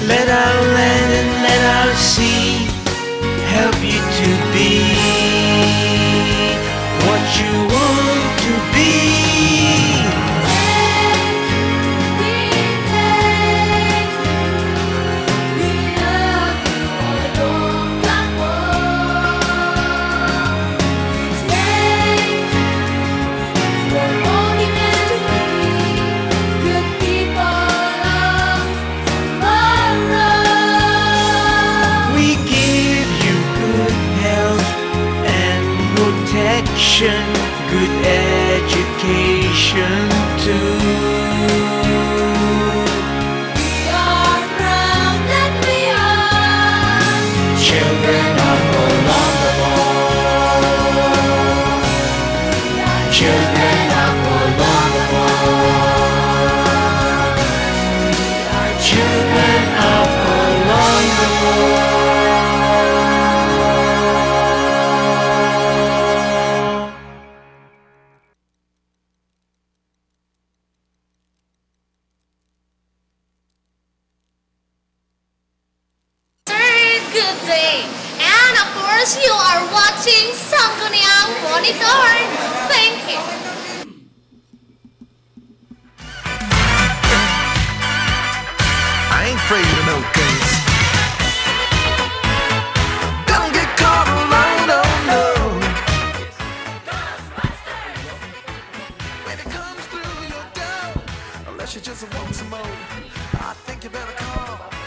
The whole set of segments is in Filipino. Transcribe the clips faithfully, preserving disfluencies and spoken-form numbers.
Let our land and let our sea help you to be what you want to be. Good education too. We are proud that we are children of Olongapo. We are children of Olongapo. We are children of Olongapo. You are watching Sangguniang Monitor. Thank you. I ain't afraid of no things. Don't get caught alone, oh no. When it comes through your door, unless you just want some more, I think you better call.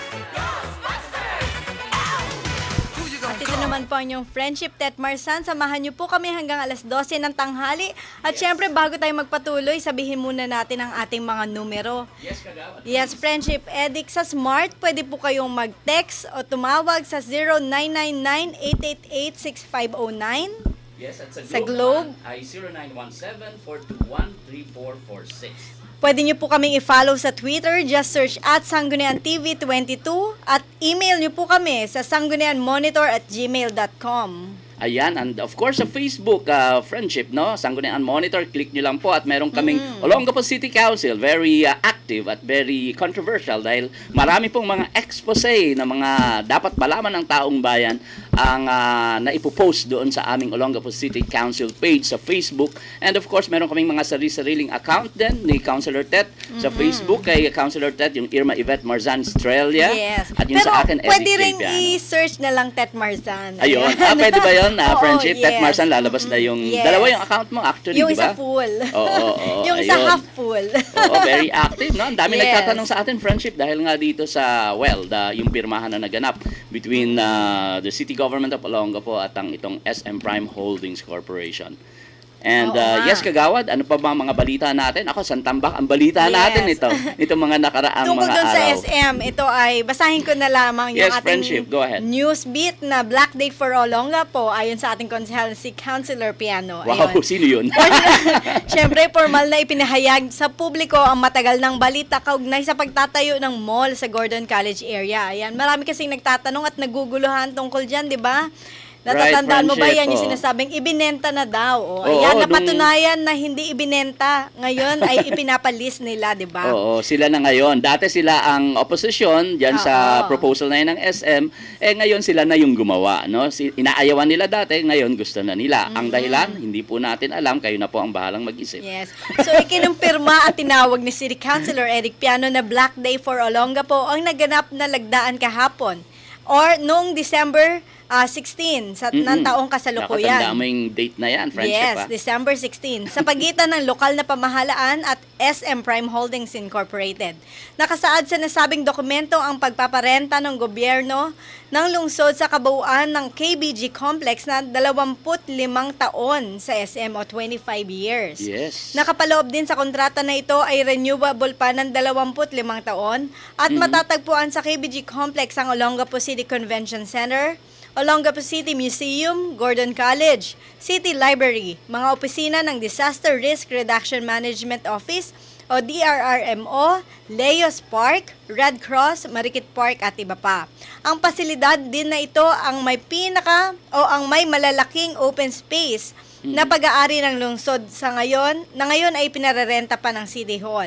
Ito naman po ang inyong Friendship Tetmarsan. Samahan niyo po kami hanggang alas dose ng tanghali. At yes, syempre, bago tayo magpatuloy, sabihin muna natin ang ating mga numero. Yes, kagawad. Yes, Friendship Edic sa Smart, pwede po kayong mag-text o tumawag sa zero nine nine nine, eight eight eight, six five zero nine. Yes, at sa Globe, sa Globe ay zero nine one seven, four two one, three four four six. Pwede nyo po kaming i-follow sa Twitter, just search at Sanggunian T V twenty-two at email nyo po kami sa sanggunianmonitor at gmail dot com. Ayan, and of course sa Facebook, uh, Friendship, no? Sanggunian Monitor, click nyo lang po at meron kaming mm. Olongapo City Council, very uh, active at very controversial dahil marami pong mga expose na mga dapat malaman ng taong bayan ang uh, naipopost doon sa aming Olongapo City Council page sa Facebook. And of course, meron kaming mga sarili-sariling account din ni Councilor Tet mm-hmm. sa Facebook, kay Councilor Tet, yung Irma Yvette Marzan Estrella. Yes. At yung pero sa akin, pwede Eric rin Piano. i-search na lang Tet Marzan. Ayun. Ah, pwede ba yun? Uh, Friendship, yes. Tet Marzan, lalabas na yung yes. dalawa yung account mo actually, yung di ba? Yung isa full. Oo, oo, oo, yung isa half full. Oo, very active, no? Ang dami yes. nagtatanong sa atin, Friendship, dahil nga dito sa, well, the, yung pirmahan na naganap between uh, the City Government of Olongapo at ang itong S M Prime Holdings Corporation. And uh, yes, Kagawad, ano pa ba mga balita natin? Ako, santambak ang balita yes. natin ito. Ito mga nakaraang Tungkol mga araw. Tungkol sa S M, ito ay, basahin ko na lamang yung yes, ating Go ahead. news beat na Black Day for Olongapo ayon sa ating konsehal si Councilor Piano. Wow, ayun. Sino yun? Siyempre, formal na ipinahayag sa publiko ang matagal ng balita kaugnay sa pagtatayo ng mall sa Gordon College area. Ayan, marami kasing nagtatanong at naguguluhan tungkol dyan, di ba? Natatandaan right, mo ba yan yung sinasabing ibinenta na daw? O, oh, ayan, oh, napatunayan nung... na hindi ibinenta. Ngayon ay ipinapalis nila, di ba? Oo, sila na ngayon. Dati sila ang opposition dyan oh, sa oh. proposal na yun ng S M. Eh ngayon sila na yung gumawa. No? Inaayawan nila dati, ngayon gusto na nila. Mm-hmm. Ang dahilan, hindi po natin alam. Kayo na po ang bahalang mag-isip. Yes. So ikinumpirma at tinawag ni City Councilor Eric Piano na Black Day for Olongapo ang naganap na lagdaan kahapon. Or noong December Uh, sixteen sa mm-hmm. ng taong kasalukuyan. Nakatanda mo yung date na yan, Friendship. Yes, ha? December sixteen. Sa pagitan ng lokal na pamahalaan at S M Prime Holdings Incorporated. Nakasaad sa nasabing dokumento ang pagpaparenta ng gobyerno ng lungsod sa kabuuan ng K B G Complex na dalawampu't limang taon sa S M o twenty-five years. Yes. Nakapaloob din sa kontrata na ito ay renewable pa ng dalawampu't limang taon at mm-hmm. matatagpuan sa K B G Complex ang Olongapo City Convention Center, Olongapo City Museum, Gordon College, City Library, mga opisina ng Disaster Risk Reduction Management Office o D R R M O, Leos Park, Red Cross, Marikit Park at iba pa. Ang pasilidad din na ito ang may pinaka o ang may malalaking open space mm-hmm. na pag-aari ng lungsod sa ngayon, na ngayon ay pinarerenta pa ng City Hall.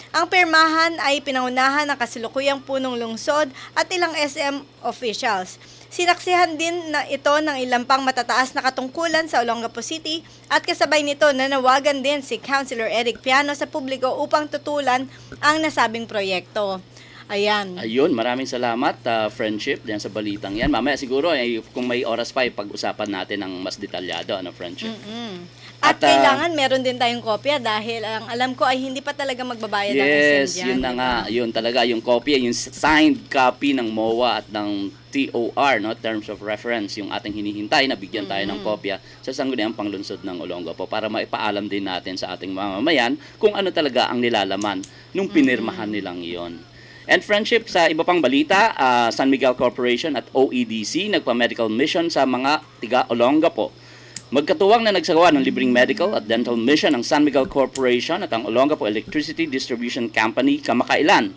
Ang pirmahan ay pinangunahan ng kasalukuyang punong lungsod at ilang S M officials. Sinaksihan din na ito ng ilang pang matataas na katungkulan sa Olongapo City at kasabay nito nanawagan din si Councilor Eric Piano sa publiko upang tutulan ang nasabing proyekto. Ayan. Ayun, maraming salamat, uh, Friendship, diyan sa balitang yan. Mamaya siguro, eh, kung may oras pa, eh, pag-usapan natin ng mas detalyado, ano, Friendship. Mm-mm. At, At, uh, kailangan meron din tayong kopya dahil ang alam ko ay hindi pa talaga magbabayad ang Yes, S M dyan. yun na diba? nga. Yun talaga, yung kopya, yung signed copy ng M O A at ng T O R, no, Terms of Reference, yung ating hinihintay na bigyan tayo ng kopya sa Sangguniang Panglungsod ng Olongapo para maipaalam din natin sa ating mamamayan kung ano talaga ang nilalaman nung pinirmahan nilang iyon. And Friendship, sa iba pang balita, uh, San Miguel Corporation at O E D C nagpa-medical mission sa mga tiga Olongapo. Magkatuwang na nagsagawa ng libreng medical at dental mission ng San Miguel Corporation at ang Olongapo Electricity Distribution Company kamakailan.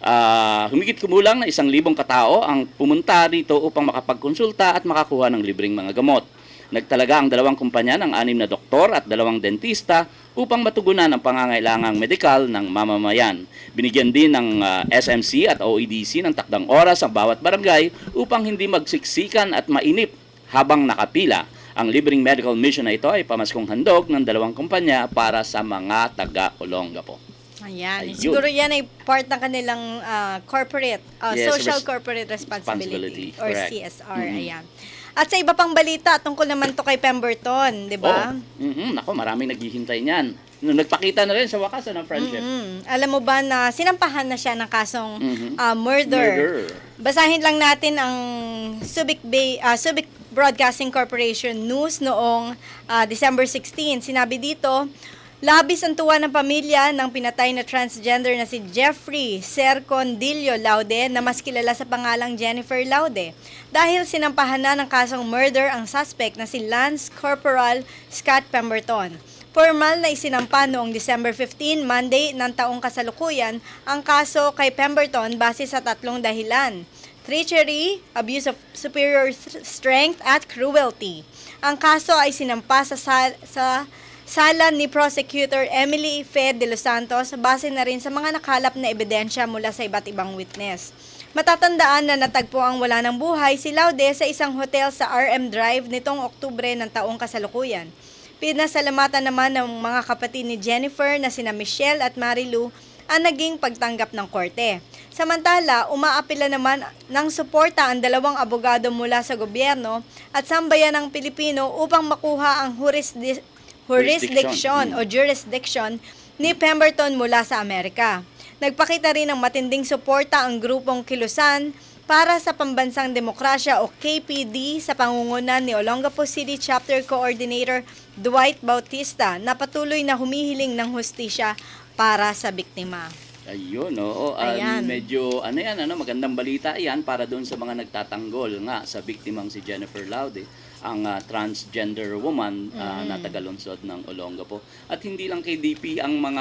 Uh, humigit kumulang na isang libong katao ang pumunta rito upang makapagkonsulta at makakuha ng libreng mga gamot. Nagtalaga ang dalawang kumpanya ng anim na doktor at dalawang dentista upang matugunan ang pangangailangang medikal ng mamamayan. Binigyan din ng uh, S M C at O E D C ng takdang oras ang bawat barangay upang hindi magsiksikan at mainip habang nakapila. Ang libreng medical mission na ito ay pamaskong handog ng dalawang kumpanya para sa mga taga-Olongapo. Ayan. Ayun. Siguro yan ay part ng kanilang ah, corporate, ah, Yes, social res- corporate responsibility, responsibility, or correct. C S R. Mhm. Ayan. At sa iba pang balita, tungkol naman to kay Pemberton, di ba? Oh, mm-hmm. Nako, maraming naghihintay niyan. Nung nagpakita na rin sa wakas ng friendship. Mm. Alam mo ba na sinampahan na siya ng kasong Mhm. ah, murder. Murder. Basahin lang natin ang Subic Bay, ah, Subic Broadcasting Corporation News noong ah, December sixteenth. Sinabi dito, labis ang tuwa ng pamilya ng pinatay na transgender na si Jeffrey Sercondillo Laude na mas kilala sa pangalang Jennifer Laude. Dahil sinampahan na ng kasong murder ang suspect na si Lance Corporal Scott Pemberton. Formal na isinampa noong December fifteenth, Monday ng taong kasalukuyan, ang kaso kay Pemberton base sa tatlong dahilan: treachery, abuse of superior strength, at cruelty. Ang kaso ay sinampa sa, sal- sa sala ni Prosecutor Emily Fe de los Santos base na rin sa mga nakalap na ebidensya mula sa iba't ibang witness. Matatandaan na natagpo ang wala ng buhay si Laude sa isang hotel sa R M Drive nitong Oktubre ng taong kasalukuyan. Pinasalamatan naman ng mga kapatid ni Jennifer na sina Michelle at Marilu ang naging pagtanggap ng korte. Samantala, umaapila naman ng suporta ang dalawang abogado mula sa gobyerno at sambayanang Pilipino upang makuha ang jurisdi- jurisdiction o jurisdiction ni Pemberton mula sa Amerika. Nagpakita rin ng matinding suporta ang grupong Kilusan para sa Pambansang Demokrasya o K P D sa pangungunan ni Olongapo City Chapter Coordinator Dwight Bautista na patuloy na humihiling ng hustisya para sa biktima. Ayun, oo. Um, Ayan. medyo, ano yan, ano, magandang balita yan para doon sa mga nagtatanggol nga sa biktimang si Jennifer Laude, ang uh, transgender woman uh, na taga-lungsod ng Olongapo. At hindi lang kay D P ang mga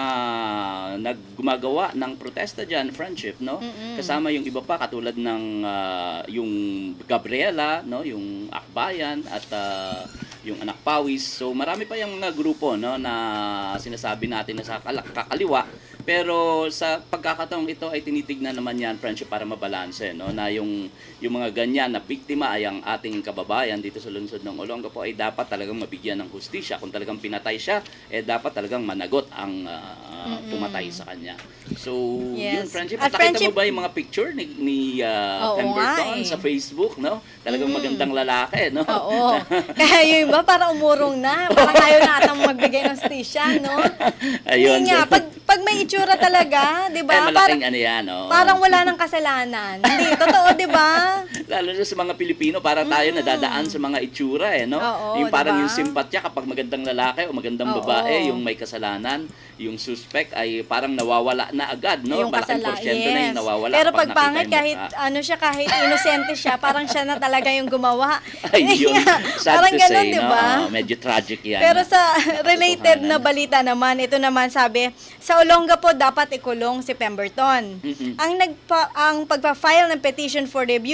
naggumagawa ng protesta dyan, friendship, no? Mm-mm. Kasama yung iba pa, katulad ng uh, yung Gabriela, no? Yung Akbayan at uh, yung Anak Pawis. So marami pa yung mga grupo, no, na sinasabi natin na sa kal- kakaliwa. Pero sa pagkakataong ito ay tinitignan naman yan, friendship, para mabalanse, no? Na yung, yung mga ganyan na biktima ay ang ating kababayan dito sa lungsod ng Olongapo ay dapat talagang mabigyan ng hustisya. Kung talagang pinatay siya, eh dapat talagang managot ang uh, pumatay sa kanya. So, Yes. yun, friendship. At At nakita friendship- mo ba yung mga picture ni, ni uh, Oo Pemberton nga eh. sa Facebook, no? Talagang magandang lalaki, no? Oo. Kaya yung iba parang umurong na. Parang ayaw na atang magbigay ng hustisya, no? Ayun. Hindi nga. so- Pag, pag may itsura talaga, di eh, ba? malaking Parang, ano yan, oh. parang wala nang kasalanan. Hindi, totoo, di ba? Lalo na sa mga Pilipino, para tayo nadadaan sa mga itsura, eh, no? Oo, yung parang diba? yung simpatya kapag magandang lalaki o magandang Oo. babae, yung may kasalanan, yung suspect ay parang nawawala na agad, no? Yung Malaking kasala- porsyento na yung nawawala Pero kapag pag pangit, nakita yung kahit mukha. ano siya, kahit inosente siya, parang siya na talaga yung gumawa. Ay, yun. Sad Parang to ganun, say, di no? ba? Oh, medyo tragic yan. Pero sa related Katotohanan na na. balita naman, ito naman sabi, sa Olongapo dapat ikulong si Pemberton. Mm-mm. Ang nagpa ang pagpa-file ng petition for review sa Department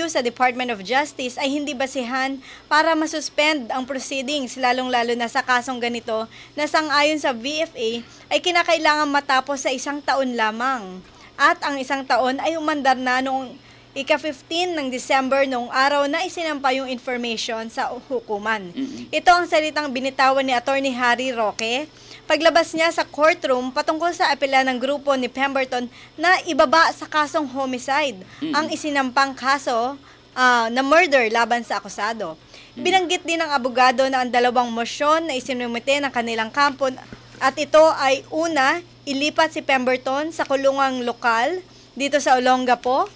Department of Justice ay hindi basihan para masuspend ang proceedings, lalong-lalo na sa kasong ganito na sang-ayon sa V F A ay kinakailangan matapos sa isang taon lamang. At ang isang taon ay umandar na noong ika-fifteen ng December noong araw na isinampa yung information sa hukuman. Mm-hmm. Ito ang salitang binitawan ni Attorney Harry Roque paglabas niya sa courtroom patungkol sa apela ng grupo ni Pemberton na ibaba sa kasong homicide mm-hmm. ang isinampang kaso uh, na murder laban sa akusado. Mm-hmm. Binanggit din ng abogado na ang dalawang mosyon na isinumite ng kanilang kampo at ito ay una, ilipat si Pemberton sa kulungang lokal dito sa Olongapo.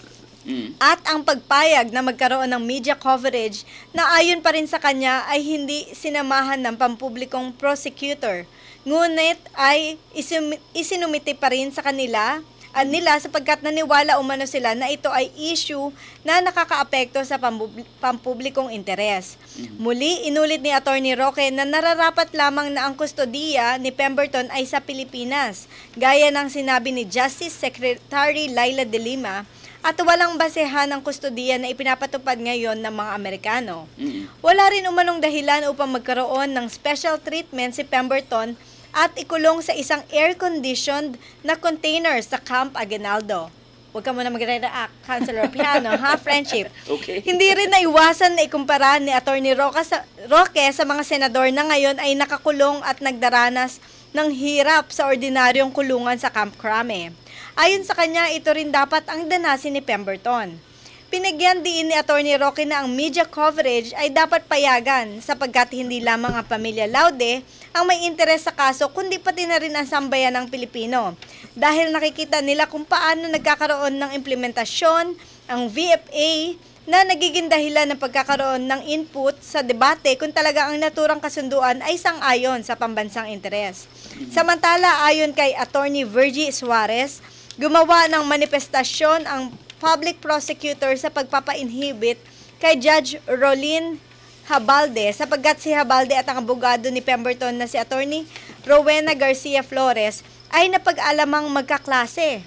Mm. At ang pagpayag na magkaroon ng media coverage na ayon pa rin sa kanya ay hindi sinamahan ng pampublikong prosecutor. Ngunit ay isum- isinumite pa rin sa kanila at nila sapagkat naniwala umano sila na ito ay issue na nakakaapekto sa pambub- pampublikong interes. Mm. Muli, inulit ni Attorney Roque na nararapat lamang na ang kustodiya ni Pemberton ay sa Pilipinas, gaya ng sinabi ni Justice Secretary Laila de Lima, at walang basehan ng kustodiya na ipinapatupad ngayon ng mga Amerikano. Mm-hmm. Wala rin umanong dahilan upang magkaroon ng special treatment si Pemberton at ikulong sa isang air-conditioned na container sa Camp Aguinaldo. Huwag ka muna magre-react, Councilor Piano, ha, friendship. Okay. Hindi rin naiwasan na ikumpara ni Attorney Roque sa, Roque sa mga senador na ngayon ay nakakulong at nagdaranas ng hirap sa ordinaryong kulungan sa Camp Crame. Ayon sa kanya, ito rin dapat ang danasin ni Pemberton. Pinagyan din ni Attorney Roque na ang media coverage ay dapat payagan sapagkat hindi lamang ang pamilya Laude ang may interes sa kaso kundi pati na rin ang sambayan ng Pilipino. Dahil nakikita nila kung paano nagkakaroon ng implementasyon ang V F A na nagiging dahilan ng pagkakaroon ng input sa debate kung talaga ang naturang kasunduan ay sang-ayon sa pambansang interes. Samantala, ayon kay Attorney Virgie Suarez, gumawa ng manifestasyon ang public prosecutor sa pagpapa-inhibit kay Judge Rolin Habalde sapagkat si Habalde at ang abogado ni Pemberton na si Attorney Rowena Garcia Flores ay napag-alamang magkaklase.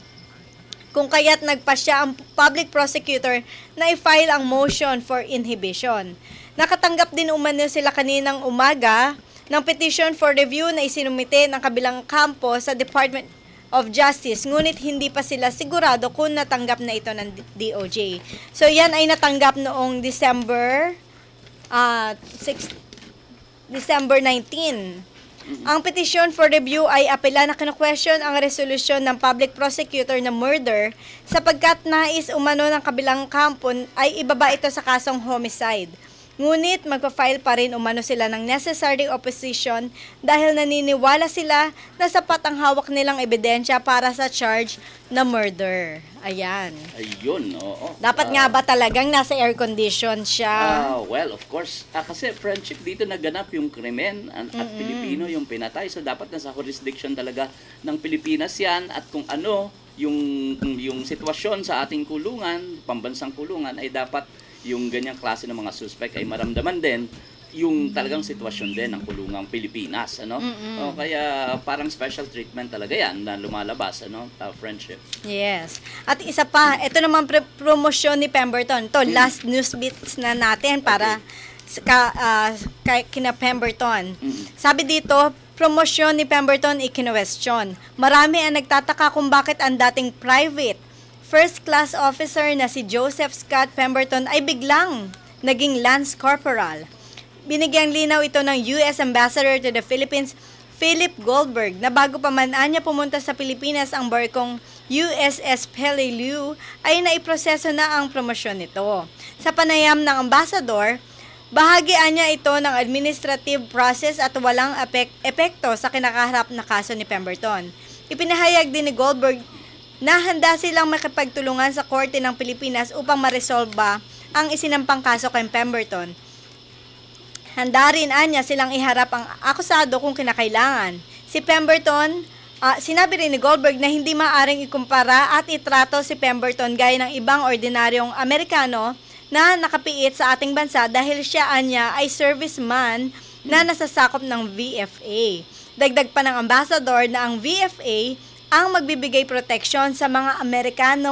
Kung kaya't nagpasya ang public prosecutor na i-file ang motion for inhibition. Nakatanggap din umano sila kaninang umaga ng petition for review na isinumite ng kabilang kampo sa Department of Justice, ngunit hindi pa sila sigurado kung natanggap na ito ng D O J. So yan ay natanggap noong December uh, six, December nineteenth. Ang petition for review ay apela na kinu-question ang resolusyon ng public prosecutor na murder sapagkat nais umano ng kabilang kampo ay ibaba ito sa kasong homicide. Ngunit magpa-file pa rin umano sila ng necessary opposition dahil naniniwala sila na sapat ang hawak nilang ebidensya para sa charge na murder. Ayan. Ayun, oo. Dapat uh, nga ba talagang nasa air condition siya? Uh, well, of course. Uh, kasi friendship dito naganap yung krimen at, at mm-hmm. Pilipino yung pinatay. So dapat nasa jurisdiction talaga ng Pilipinas yan. At kung ano yung, yung sitwasyon sa ating kulungan, pambansang kulungan, ay dapat yung ganyang klase ng mga suspect ay maramdaman din yung talagang sitwasyon din ng kulungang Pilipinas, ano? Mm-hmm. O, kaya parang special treatment talaga yan na lumalabas, ano? Uh, friendship. Yes. At isa pa, ito naman pre- promosyon ni Pemberton. To mm. last news bits na natin para okay. ka, uh, kay, kina Pemberton. Mm-hmm. Sabi dito, promosyon ni Pemberton ikinwestiyon. Marami ang nagtataka kung bakit ang dating private first class officer na si Joseph Scott Pemberton ay biglang naging Lance Corporal. Binigyang linaw ito ng U S Ambassador to the Philippines, Philip Goldberg, na bago pa man niya pumunta sa Pilipinas ang barkong U S S Peleliu ay naiproseso na ang promosyon nito. Sa panayam ng ambassador, bahagian niya ito ng administrative process at walang epek- epekto sa kinakaharap na kaso ni Pemberton. Ipinahayag din ni Goldberg na handa silang makipagtulungan sa Korte ng Pilipinas upang maresolba ang isinampang kaso kay Pemberton. Handa rin anya silang iharap ang akusado kung kinakailangan. Si Pemberton, uh, sinabi rin ni Goldberg na hindi maaring ikumpara at itrato si Pemberton gaya ng ibang ordinaryong Amerikano na nakapiit sa ating bansa dahil siya anya ay serviceman na nasasakop ng V F A. Dagdag pa ng ambassador na ang V F A ang magbibigay proteksyon sa mga Amerikanong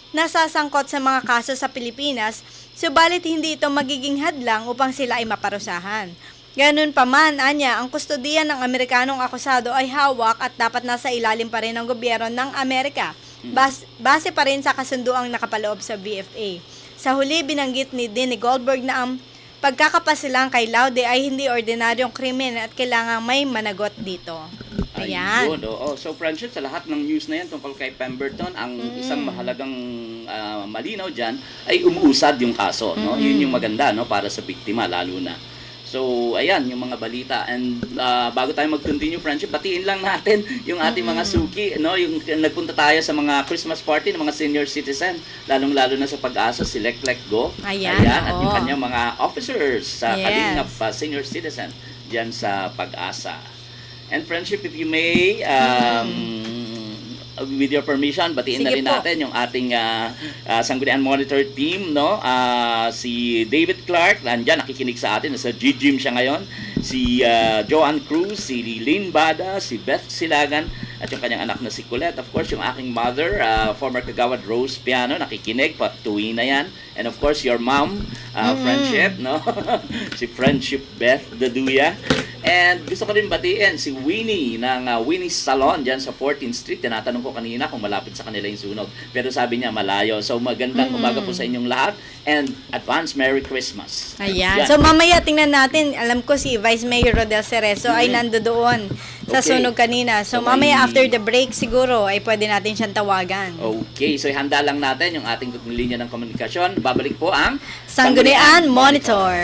nasasangkot sa mga kaso sa Pilipinas, subalit hindi ito magiging hadlang upang sila ay maparusahan. Ganun pa man, anya, ang kustodiyan ng Amerikanong akusado ay hawak at dapat nasa ilalim pa rin ng gobyerno ng Amerika, bas, base pa rin sa kasunduang nakapaloob sa V F A. Sa huli, binanggit ni Denny Goldberg na ang pagkakapasilang kay Laude ay hindi ordinaryong krimen at kailangang may managot dito. Ayan. Ayun, oo. So, friendship, sa lahat ng news na yan tungkol kay Pemberton, ang mm. isang mahalagang uh, malinaw dyan ay umuusad yung kaso. No? Mm. Yun yung maganda, no, para sa biktima, lalo na. So, ayan, yung mga balita. And uh, bago tayo mag-continue, friendship, batiin lang natin yung ating mga suki. No? Yung nagpunta tayo sa mga Christmas party ng mga senior citizen, lalong-lalo na sa Pag-asa, si Lek-Lek Go. Ayan, ayan at oo. yung kanyang mga officers sa Yes. Kalingap uh, senior citizen dyan sa Pag-asa. And friendship, if you may, um, with your permission, batiin na Sige rin po. natin yung ating uh, uh, Sangguniang Monitor team, no? Uh, si David Clark, nandyan, nakikinig sa atin. Nasa G-Gym siya ngayon. Si uh, Joanne Cruz, si Lynn Bada, si Beth Silagan, at yung kanyang anak na si Colette. Of course, yung aking mother, uh, former Kagawad Rose Piano, nakikinig, patuwi na yan. And of course, your mom, uh, Mm-hmm. Friendship, no? Si Friendship Beth Daduya. And gusto ko rin batiin si Winnie ng uh, Winnie's Salon dyan sa fourteenth Street. Tinatanong ko kanina kung malapit sa kanila yung sunog. Pero sabi niya malayo. So magandang mm. umaga po sa inyong lahat. And advance Merry Christmas. Ayan. So mamaya tingnan natin, alam ko si Vice Mayor Rodel Cerezo mm-hmm. ay nandoon sa Okay. sunog kanina. So, So, mamaya may- after the break siguro ay pwede natin siyang tawagan. Okay, so handa lang natin yung ating linya ng komunikasyon. Babalik po ang Sanggunian Monitor.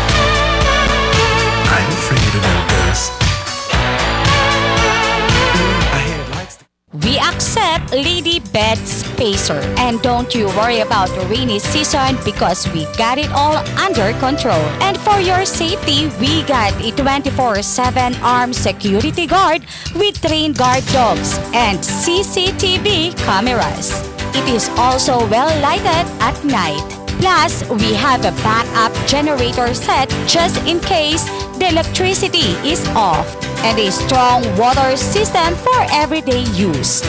I'm afraid about this. I hear it likes to. We accept Lady Bed Spacer. And don't you worry about the rainy season because we got it all under control. And for your safety, we got a twenty-four seven armed security guard with trained guard dogs and C C T V cameras. It is also well lighted at night. Plus, we have a backup generator set just in case the electricity is off, and a strong water system for everyday use.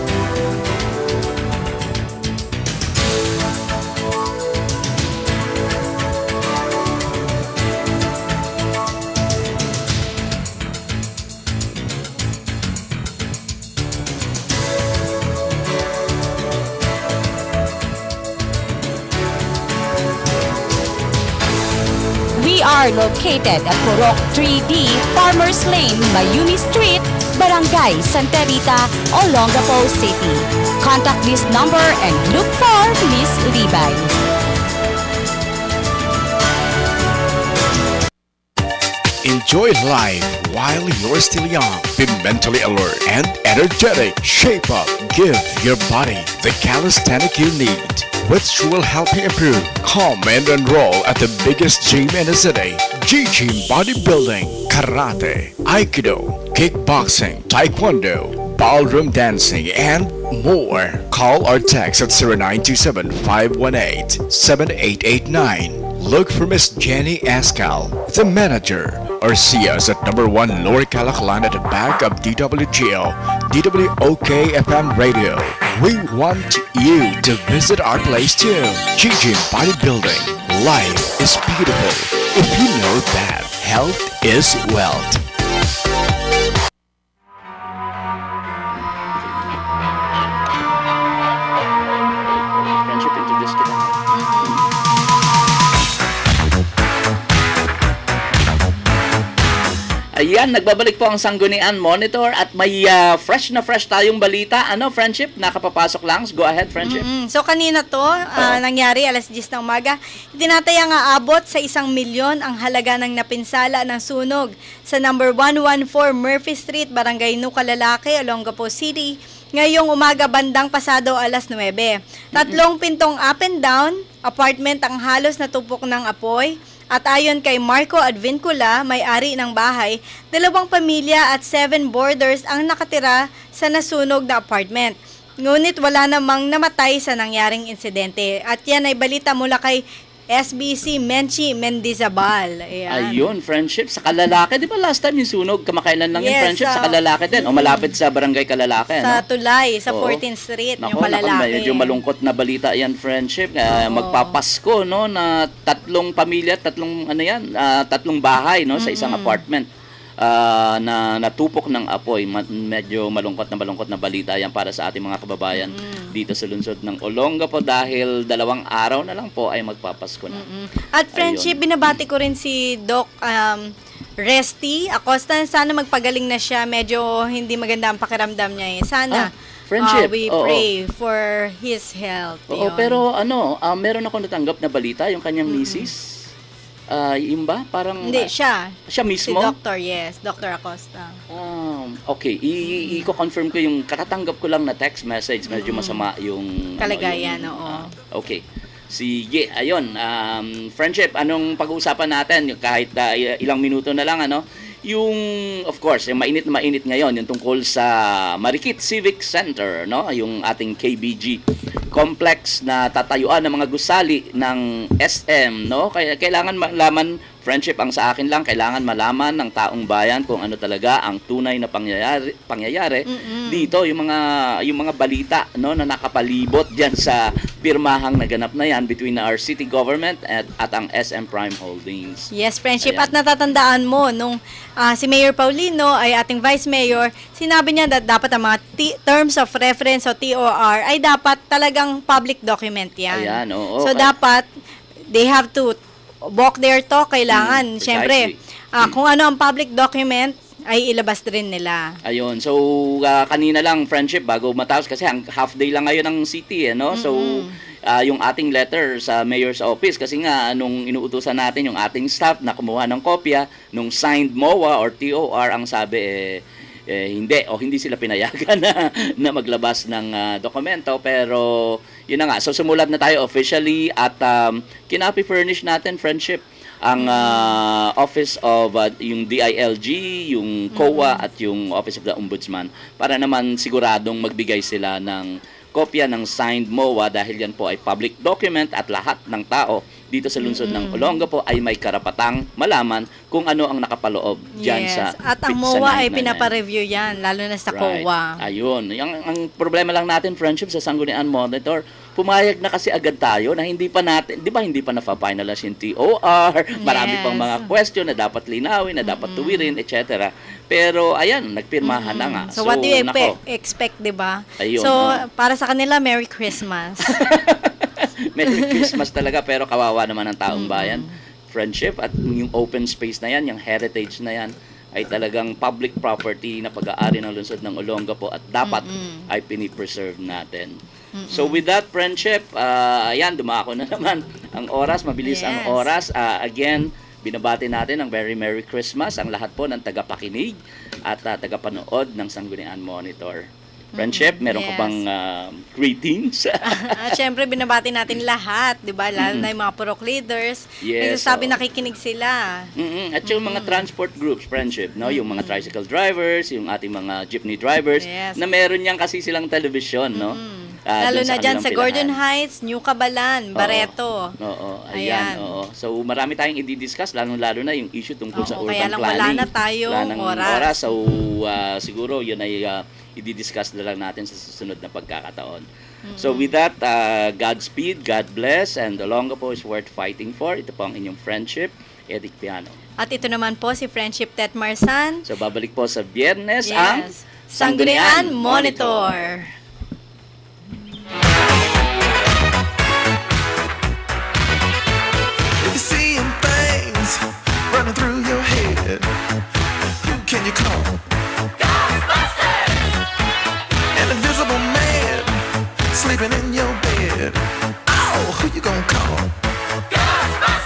We are located at Purok three D, Farmers Lane, Mayuni Street, Barangay Santa Rita, Olongapo City. Contact this number and look for Miss Libay. Enjoy life while you're still young. Be mentally alert and energetic. Shape up. Give your body the calisthenic you need, which will help you improve. Come and enroll at the biggest gym in the city. G-Gym Bodybuilding, Karate, Aikido, Kickboxing, Taekwondo, Ballroom Dancing, and more. Call or text at zero nine two seven, five one eight, seven eight eight nine. Look for Miss Jenny Ascal, the manager, or see us at number one Lower Calaclan at the back of D W G O, D W O K F M Radio. We want you to visit our place too. G-Gym Bodybuilding. Life is beautiful if you know that health is wealth. Friendship, introduce kita. Ayan, nagbabalik po ang Sanggunian Monitor at may uh, fresh na fresh tayong balita. Ano, Friendship? Nakapapasok lang. Go ahead, Friendship. Mm, so kanina to, ah, nangyari alas diyes ng umaga. Itinatayang aabot sa isang milyon ang halaga ng napinsala ng sunog sa number one fourteen Murphy Street, Barangay Nucalalaki, Olongapo City, ngayong umaga bandang pasado alas nuwebe. Tatlong pintong up and down, apartment ang halos natupok ng apoy. At ayon kay Marco Advincula, may-ari ng bahay, dalawang pamilya at seven boarders ang nakatira sa nasunog na apartment. Ngunit wala namang namatay sa nangyaring insidente. At yan ay balita mula kay S B C Menchi Mendizabal. Ayan. Ayun, friendship sa kalalaki. Di ba last time yung sunog, kamakailan lang yung Yes, friendship sa sa- kalalaki din. O malapit sa barangay kalalaki, Sa no? Tulay, sa Oo. fourteenth Street, Nako, yung nako, palalaki. medyo malungkot na balita yan, friendship. Uh, magpapasko, no, na tatlong pamilya, tatlong, ano yan, ah, tatlong bahay, no, sa isang apartment. ah, na natupok ng apoy. Ma- medyo malungkot na malungkot na balita yan para sa ating mga kababayan dito sa lungsod ng Olongapo dahil dalawang araw na lang po ay magpapasko na. At friendship, binabati ko rin si Doc um, Resty Acosta. Sana magpagaling na siya. Medyo hindi maganda ang pakiramdam niya eh. Sana Ah, friendship, uh, we oo. pray for his health. Oo, Yun. pero ano, ah, meron ako natanggap na balita, yung kanyang misis. Ah, yung ba? Parang Hindi, ah, siya. siya Si mismo? Doctor, yes. Doctor Acosta. Um, okay, I- i- i-confirm ko yung katatanggap ko lang na text message. Medyo masama yung... Kalagayan, yung, oo. ah, okay. Sige, ayun. Um, friendship, anong pag-uusapan natin? Yung kahit ah, i- ilang minuto na lang, ano? Yung, of course, yung mainit na mainit ngayon, yung tungkol sa Marikit Civic Center, no? Yung ating K B G complex na tatayuan ng mga gusali ng S M, no? Kaya kailangan malaman, friendship, ang sa akin lang, kailangan malaman ng taong bayan kung ano talaga ang tunay na pangyayari, pangyayari dito, yung mga yung mga balita, no, na nakapalibot diyan sa pirmahang naganap na yan between our city government at, at ang S M Prime Holdings. Yes, friendship. Ayan. At natatandaan mo, nung ah, si Mayor Paulino ay ating Vice Mayor, sinabi niya that dapat ang mga T- terms of reference o T O R ay dapat talagang public document yan. Ayan, oo. So, Kaya- dapat they have to walk their talk. Kailangan, Mm, syempre, precisely. ah, kung ano ang public document, ay ilabas rin nila. Ayun. So, ah, kanina lang, friendship, bago matapos, kasi ang half day lang ngayon ng city, eh, no? So, ah, yung ating letter sa mayor's office, kasi nga, nung inuutusan natin yung ating staff na kumuha ng kopya, nung signed M O A or T O R, ang sabi, eh, eh, hindi, o hindi sila pinayagan na, na maglabas ng ah, dokumento, pero yun na nga. So, sumulat na tayo officially at um, kinapi-furnish natin, friendship, ang ah, Office of ah, yung D I L G, yung C O A at yung Office of the Ombudsman para naman siguradong magbigay sila ng kopya ng signed M O A dahil yan po ay public document at lahat ng tao dito sa lungsod ng Olongapo ay may karapatang malaman kung ano ang nakapaloob dyan Yes. sa At ang sa M O A ay night na yan. pinapa-review yan, lalo na sa C O A. Ayun. Yung, ang problema lang natin, friendship, sa Sangguniang Monitor, pumayag na kasi agad tayo na hindi pa natin, di ba hindi pa na-finalize yung T O R, marami Yes. pang mga question na dapat linawin, na dapat tuwirin, et cetera. Pero ayan, nagpirmahan na nga. So, what do you nako. epe- expect, di ba? Ayun, So, oh. para sa kanila, Merry Christmas. Merry Christmas talaga, pero kawawa naman ang taong bayan. Friendship at yung open space na yan, yung heritage na yan, ay talagang public property na pag-aari ng lungsod ng Olongapo at dapat ay pinipreserve natin. So with that, friendship, uh, ayan, dumako na naman ang oras, mabilis ang Yes. oras. Uh, again, binabati natin ang very Merry Christmas ang lahat po ng tagapakinig at uh, tagapanood ng Sangguniang Monitor. Friendship, meron ka Yes. bang uh, greetings? At syempre, binabati natin lahat, di ba? Lalo na yung mga purok leaders. Yes, Sabi oo. nakikinig sila. Mm-mm. At yung mga transport groups, friendship, no? Yung mga tricycle drivers, yung ating mga jeepney drivers, Yes. na meron niyang kasi silang television, no? Ah, Lalo dun na dyan kanilang sa Gordon pilahan. Heights, New Cabalan, Barreto. Oo, Ayan. ayan, oo. So marami tayong i-discuss, lalo-lalo na yung issue tungkol sa Oo, urban kaya lang planning. wala na tayong Wala nang oras. So ah, siguro yun ay ah, i-discuss na lang natin sa susunod na pagkakataon. So with that, uh, Godspeed, God bless, and the Olongapo is worth fighting for. Ito po ang inyong friendship, Edic Piano. At ito naman po si Friendship Tet Marsan. So babalik po sa Biyernes ang Yes. Sangguniang Monitor. If you're seeing things running through your head, who can you call? Ghostbusters! An invisible man sleeping in your bed. Oh, who you gonna call? Ghostbusters!